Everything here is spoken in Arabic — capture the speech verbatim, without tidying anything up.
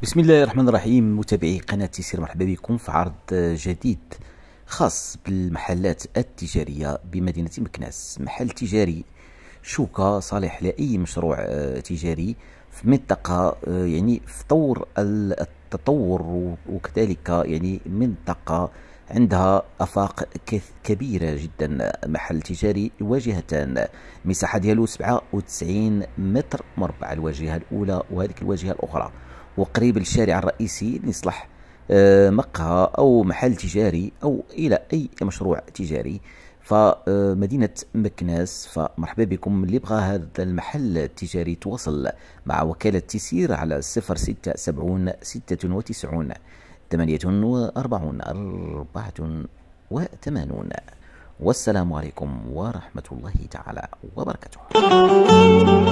بسم الله الرحمن الرحيم. متابعي قناة تيسير، مرحبا بكم في عرض جديد خاص بالمحلات التجارية بمدينة مكناس. محل تجاري شوكة صالح لأي مشروع تجاري في منطقة يعني في طور التطور، وكذلك يعني منطقة عندها آفاق كبيرة جدا. محل تجاري واجهتان، مساحة ديالو سبعة وتسعين متر مربع الواجهة الأولى وهذيك الواجهة الأخرى، وقريب للشارع الرئيسي ليصلح مقهى أو محل تجاري أو إلى أي مشروع تجاري فمدينة مكناس. فمرحبا بكم. اللي بغى هذا المحل التجاري تواصل مع وكالة تيسير على صفر ستة سبعون ستة وتسعون ثمانية وأربعون أربعة وثمانون. والسلام عليكم ورحمة الله تعالى وبركاته.